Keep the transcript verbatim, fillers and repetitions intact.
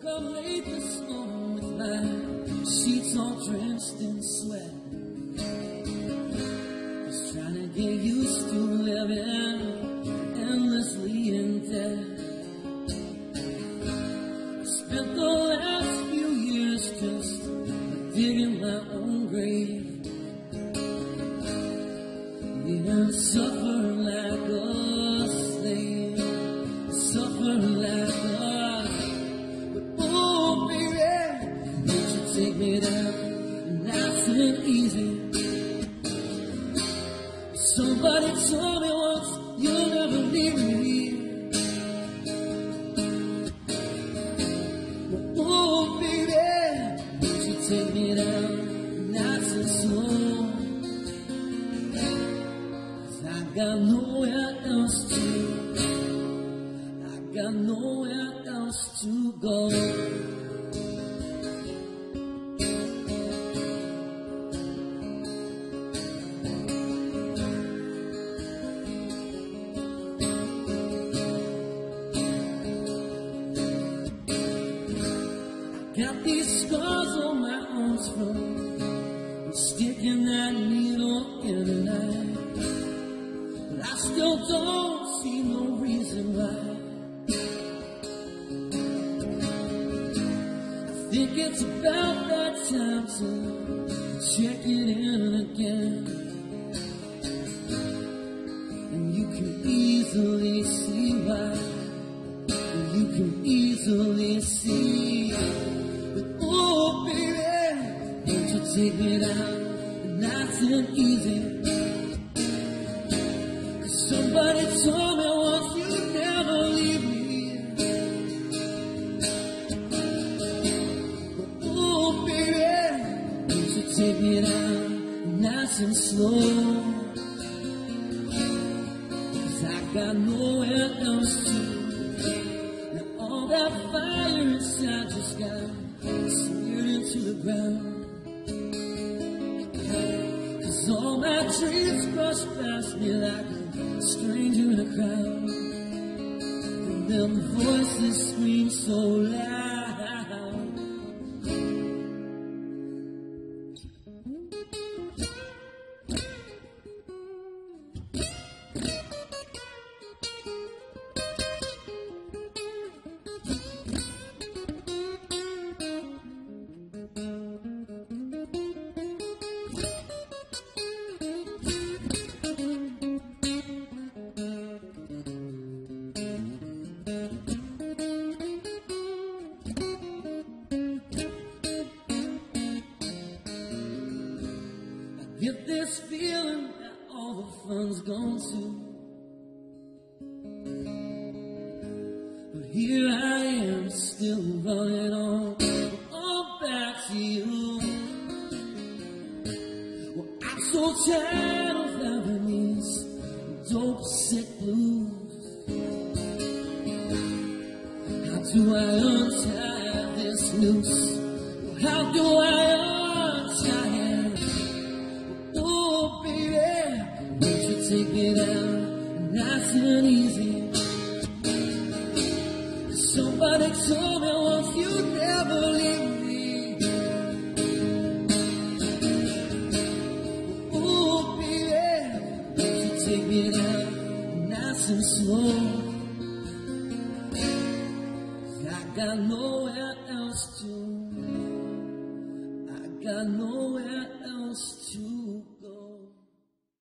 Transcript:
Woke up late this morning with my sheets all drenched in sweat. Just trying to get used to living endlessly in debt. I spent the last few years just digging my own grave. Yeah, suffer like a slave, suffer like a. But oh baby, won't you take me down nice and easy? Somebody told me once you'll never leave me. But oh baby, won't you take me down nice and slow? I got nowhere else to, I got nowhere else to go. I got these scars on my arms from sticking that needle in the night. I still don't see no reason why. I think it's about that time to check it in again. And you can easily see why. You can easily see. But oh baby, won't you take me down nice and easy? Somebody told me once you'd never leave me. But oh baby, won't you take me down nice and slow? Cause I got nowhere else to. Now all that fire inside just got smeared into the ground. Cause all my dreams brushed past me like a stranger in a crowd. And then the voices scream so loud. Get this feeling that all the fun's gone too. But here I am still running on, on back to you. Well, I'm so tired of having these Dopesick blues. How do I untie this noose? Well, how do I untie it? Take me down nice and easy. Somebody told me once you'd never leave me. Oh baby, won't you take me down nice and slow? I got nowhere else to, I got nowhere else